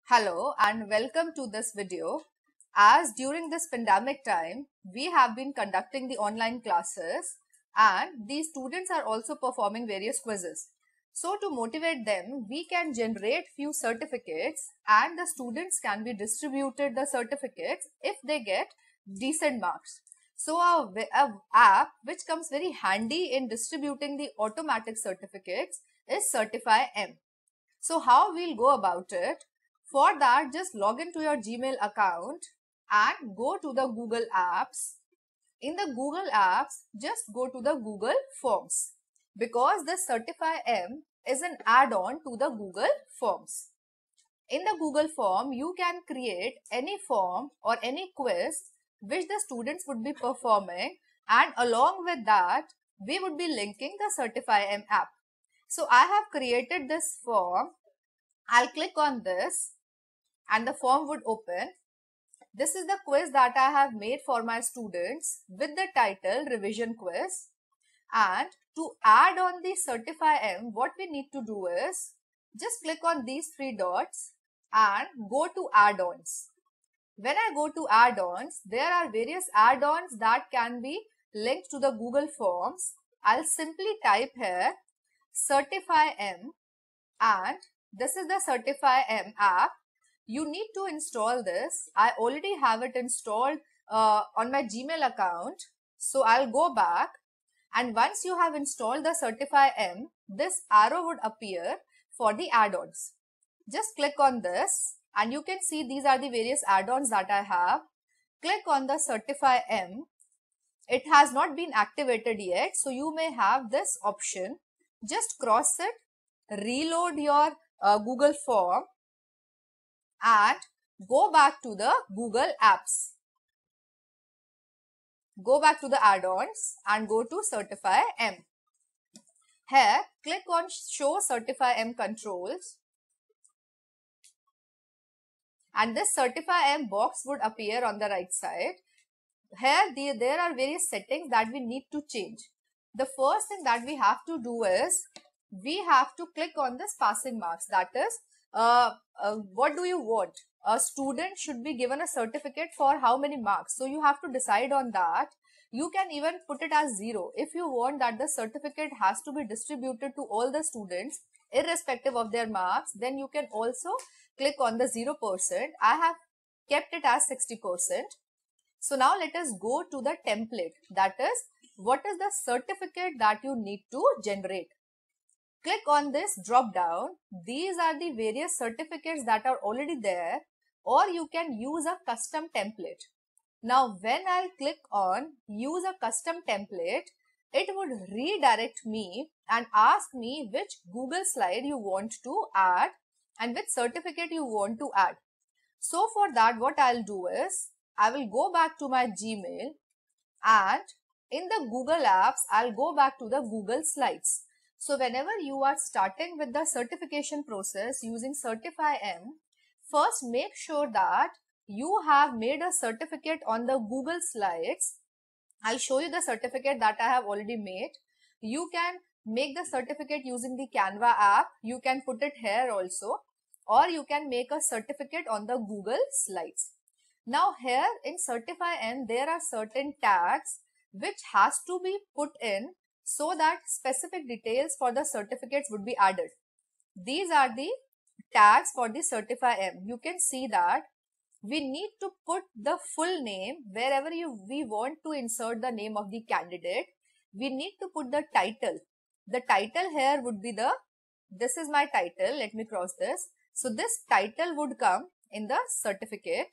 Hello and welcome to this video. As during this pandemic time, we have been conducting the online classes and the students are also performing various quizzes. So to motivate them, we can generate few certificates and the students can be distributed the certificates if they get decent marks. So a app which comes very handy in distributing the automatic certificates is Certify M. So how we'll go about it? For that, just log into your Gmail account and go to the Google Apps. In the Google Apps, just go to the Google Forms because the Certify M is an add-on to the Google Forms. In the Google Form, you can create any form or any quiz which the students would be performing, and along with that, we would be linking the Certify M app. So I have created this form. I'll click on this and the form would open. This is the quiz that I have made for my students with the title Revision Quiz. And to add on the Certify M, what we need to do is just click on these three dots and go to add-ons. When I go to add-ons, there are various add-ons that can be linked to the Google Forms. I'll simply type here Certify M and this is the Certify M app. You need to install this. I already have it installed on my Gmail account. So I'll go back, and once you have installed the Certify M, this arrow would appear for the add-ons. Just click on this and you can see these are the various add-ons that I have. Click on the Certify M. It has not been activated yet, so you may have this option. Just cross it, reload your Google form and go back to the Google Apps. Go back to the add-ons and go to Certify M. Here, click on Show Certify M Controls. And this Certify M box would appear on the right side. Here, there are various settings that we need to change. The first thing that we have to do is, we have to click on this passing marks. That is, what do you want? A student should be given a certificate for how many marks? So you have to decide on that. You can even put it as 0. If you want that the certificate has to be distributed to all the students, irrespective of their marks, then you can also click on the 0%. I have kept it as 60%. So now let us go to the template. That is, what is the certificate that you need to generate? Click on this drop down. These are the various certificates that are already there, or you can use a custom template. Now, when I'll click on use a custom template, it would redirect me and ask me which Google slide you want to add and which certificate you want to add. So for that, what I'll do is, I will go back to my Gmail and in the Google Apps, I'll go back to the Google Slides. So whenever you are starting with the certification process using Certify M, first make sure that you have made a certificate on the Google Slides. I'll show you the certificate that I have already made. You can make the certificate using the Canva app. You can put it here also, or you can make a certificate on the Google Slides. Now here in Certify M, there are certain tags which has to be put in so that specific details for the certificates would be added. These are the tags for the Certify M. You can see that we need to put the full name wherever we want to insert the name of the candidate. We need to put the title. The title here would be this is my title. Let me cross this. So this title would come in the certificate.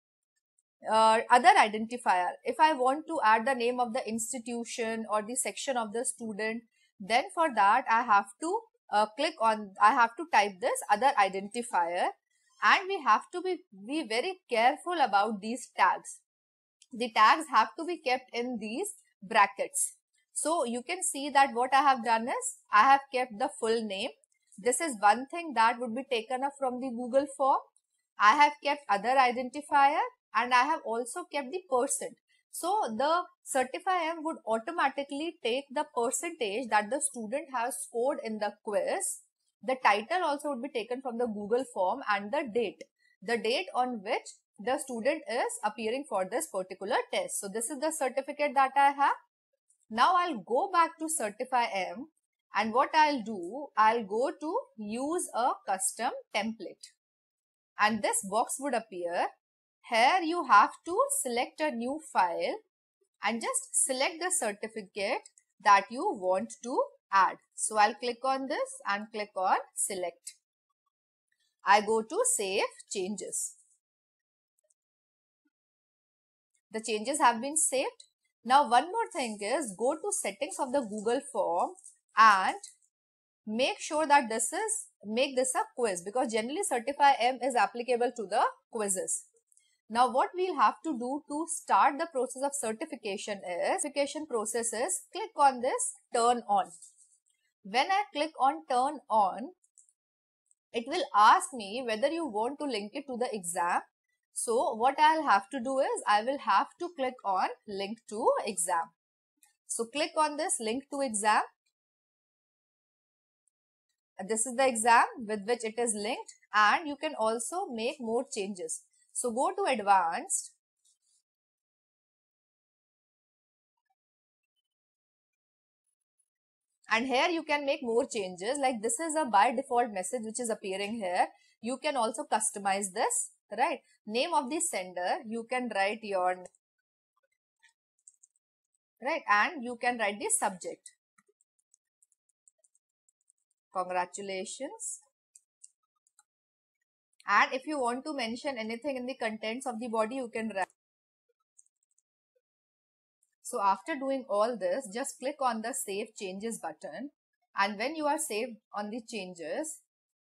Other identifier, if I want to add the name of the institution or the section of the student, then for that I have to I have to type this other identifier, and we have to be very careful about these tags. The tags have to be kept in these brackets. So you can see that what I have done is, I have kept the full name. This is one thing that would be taken up from the Google form. I have kept other identifier, and I have also kept the percent. So the Certify M would automatically take the percentage that the student has scored in the quiz. The title also would be taken from the Google form and the date. the date on which the student is appearing for this particular test. So this is the certificate that I have. Now I'll go back to Certify M, and what I'll do, I'll go to use a custom template, and this box would appear. Here you have to select a new file and just select the certificate that you want to add. So I'll click on this and click on select. I go to save changes. The changes have been saved. Now one more thing is, go to settings of the Google form and make sure that make this a quiz, because generally Certify M is applicable to the quizzes. Now what we'll have to do to start the process of certification is, click on this turn on. When I click on turn on, it will ask me whether you want to link it to the exam. So what I'll have to do is, I will have to click on link to exam. So click on this link to exam. This is the exam with which it is linked, and you can also make more changes. So go to advanced. And here you can make more changes, like this is a by default message which is appearing here. You can also customize this, right? Name of the sender, you can write your, right? And you can write the subject. Congratulations. And if you want to mention anything in the contents of the body, you can write. So after doing all this, just click on the save changes button, and when you are saved on the changes,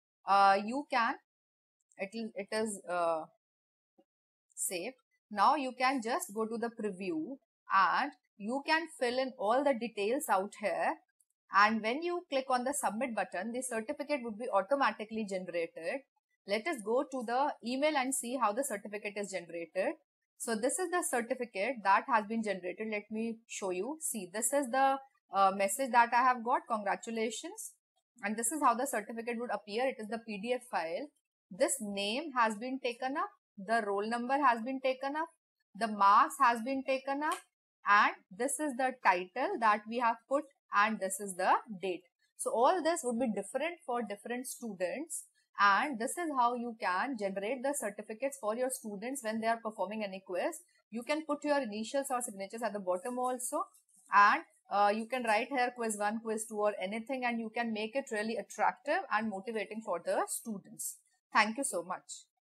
it is saved. Now you can just go to the preview and you can fill in all the details out here. And when you click on the submit button, the certificate would be automatically generated. Let us go to the email and see how the certificate is generated. So this is the certificate that has been generated. Let me show you. See, this is the message that I have got. Congratulations. And this is how the certificate would appear. It is the PDF file. This name has been taken up. The roll number has been taken up. The marks has been taken up. And this is the title that we have put. And this is the date. So all this would be different for different students. And this is how you can generate the certificates for your students when they are performing any quiz. You can put your initials or signatures at the bottom also. And you can write here quiz 1, quiz 2 or anything, and you can make it really attractive and motivating for the students. Thank you so much.